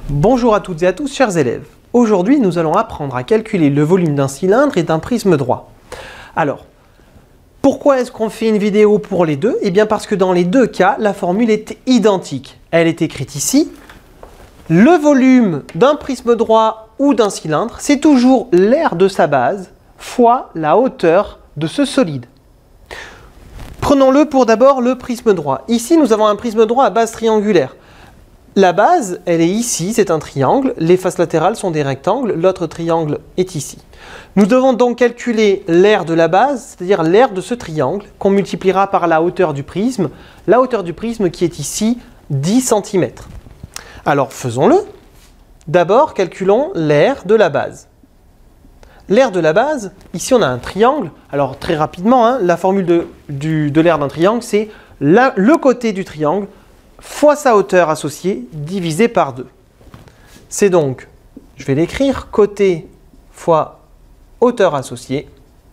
Bonjour à toutes et à tous, chers élèves. Aujourd'hui, nous allons apprendre à calculer le volume d'un cylindre et d'un prisme droit. Alors, pourquoi est-ce qu'on fait une vidéo pour les deux? Eh bien parce que dans les deux cas, la formule est identique. Elle est écrite ici. Le volume d'un prisme droit ou d'un cylindre, c'est toujours l'aire de sa base fois la hauteur de ce solide. Prenons-le pour d'abord le prisme droit. Ici, nous avons un prisme droit à base triangulaire. La base, elle est ici, c'est un triangle. Les faces latérales sont des rectangles. L'autre triangle est ici. Nous devons donc calculer l'aire de la base, c'est-à-dire l'aire de ce triangle, qu'on multipliera par la hauteur du prisme. La hauteur du prisme qui est ici, 10 cm. Alors, faisons-le. D'abord, calculons l'aire de la base. L'aire de la base, ici on a un triangle. Alors, très rapidement, la formule de l'aire d'un triangle, c'est le côté du triangle fois sa hauteur associée divisé par 2. C'est donc, je vais l'écrire, côté fois hauteur associée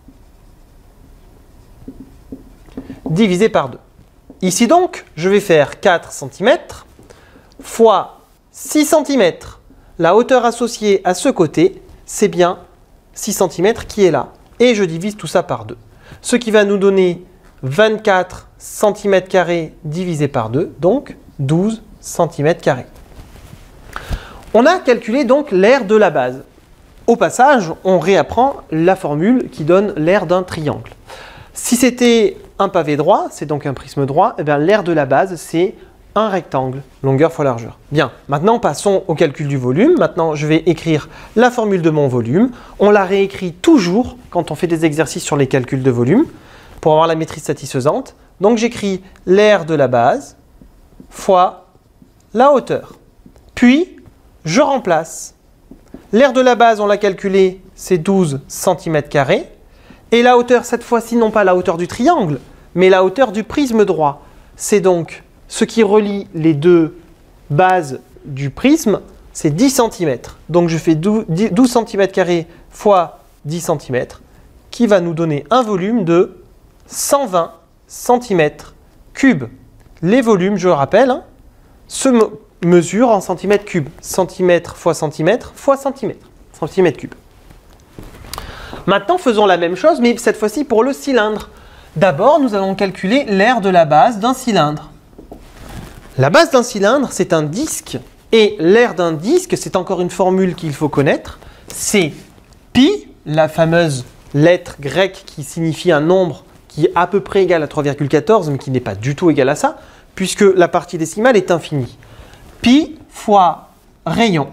divisé par 2. Ici donc, je vais faire 4 cm fois 6 cm. La hauteur associée à ce côté, c'est bien 6 cm qui est là. Et je divise tout ça par 2. Ce qui va nous donner 24 cm² divisé par 2, donc 12 cm². On a calculé donc l'aire de la base. Au passage, on réapprend la formule qui donne l'aire d'un triangle. Si c'était un pavé droit, c'est donc un prisme droit, eh bien l'aire de la base, c'est un rectangle, longueur fois largeur. Bien, maintenant passons au calcul du volume. Maintenant, je vais écrire la formule de mon volume. On la réécrit toujours quand on fait des exercices sur les calculs de volume pour avoir la maîtrise satisfaisante. Donc j'écris l'aire de la base fois la hauteur. Puis, je remplace. L'aire de la base, on l'a calculé, c'est 12 cm². Et la hauteur, cette fois-ci, non pas la hauteur du triangle, mais la hauteur du prisme droit. C'est donc ce qui relie les deux bases du prisme, c'est 10 cm. Donc je fais 12 cm² fois 10 cm, qui va nous donner un volume de 120 cm3. Les volumes, je le rappelle, se mesurent en cm3. Centimètre fois centimètre fois centimètre. Cm3. Maintenant, faisons la même chose, mais cette fois-ci pour le cylindre. D'abord, nous allons calculer l'aire de la base d'un cylindre. La base d'un cylindre, c'est un disque. Et l'aire d'un disque, c'est encore une formule qu'il faut connaître. C'est pi, la fameuse lettre grecque qui signifie un nombre qui est à peu près égal à 3,14, mais qui n'est pas du tout égal à ça, puisque la partie décimale est infinie. Pi fois rayon.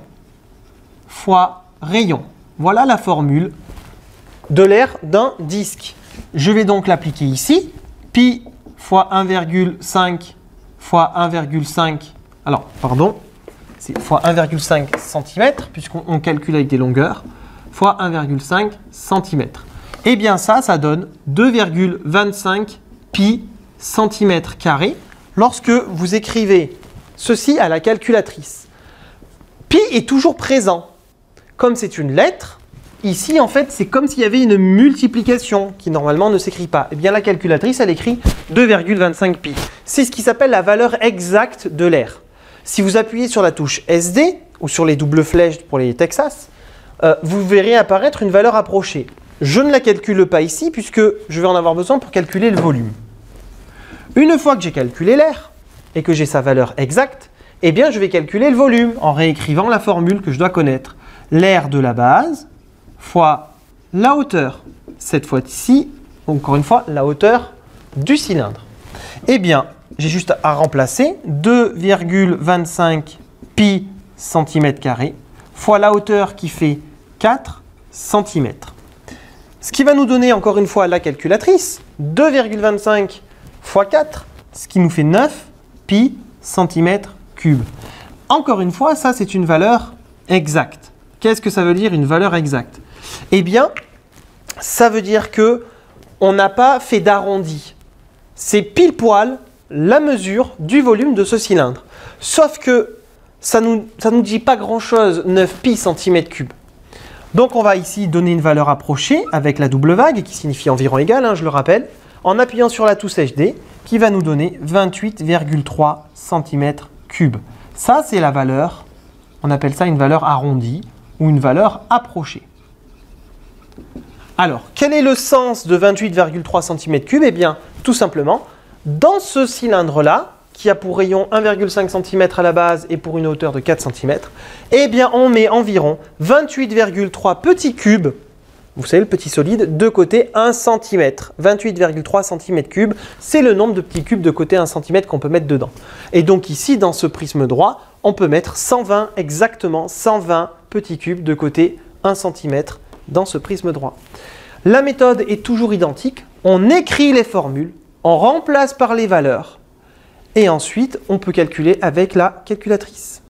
Voilà la formule de l'aire d'un disque. Je vais donc l'appliquer ici. Pi fois 1,5 fois 1,5, alors, pardon, c'est fois 1,5 cm, puisqu'on calcule avec des longueurs, fois 1,5 cm. Eh bien ça donne 2,25 pi cm², lorsque vous écrivez ceci à la calculatrice. Pi est toujours présent. Comme c'est une lettre, ici, en fait, c'est comme s'il y avait une multiplication qui, normalement, ne s'écrit pas. Eh bien, la calculatrice, elle écrit 2,25 pi. C'est ce qui s'appelle la valeur exacte de l'aire. Si vous appuyez sur la touche SD, ou sur les doubles flèches pour les Texas, vous verrez apparaître une valeur approchée. Je ne la calcule pas ici, puisque je vais en avoir besoin pour calculer le volume. Une fois que j'ai calculé l'aire, et que j'ai sa valeur exacte, eh bien, je vais calculer le volume, en réécrivant la formule que je dois connaître. L'aire de la base fois la hauteur, cette fois-ci, encore une fois, la hauteur du cylindre. Eh bien, j'ai juste à remplacer 2,25 pi cm² fois la hauteur qui fait 4 cm. Ce qui va nous donner encore une fois la calculatrice, 2,25 fois 4, ce qui nous fait 9 pi cm3. Encore une fois, ça c'est une valeur exacte. Qu'est-ce que ça veut dire une valeur exacte? Eh bien, ça veut dire que on n'a pas fait d'arrondi. C'est pile poil la mesure du volume de ce cylindre. Sauf que ça nous dit pas grand-chose, 9 pi cm3. Donc, on va ici donner une valeur approchée avec la double vague qui signifie environ égal, je le rappelle, en appuyant sur la touche HD qui va nous donner 28,3 cm3. Ça, c'est la valeur On appelle ça une valeur arrondie ou une valeur approchée. Alors, quel est le sens de 28,3 cm3? Eh bien, tout simplement, dans ce cylindre-là, qui a pour rayon 1,5 cm à la base et pour une hauteur de 4 cm, eh bien, on met environ 28,3 petits cubes, vous savez, le petit solide, de côté 1 cm. 28,3 cm3, c'est le nombre de petits cubes de côté 1 cm qu'on peut mettre dedans. Et donc ici, dans ce prisme droit, on peut mettre 120, exactement 120 petits cubes de côté 1 cm dans ce prisme droit. La méthode est toujours identique. On écrit les formules, on remplace par les valeurs et ensuite, on peut calculer avec la calculatrice.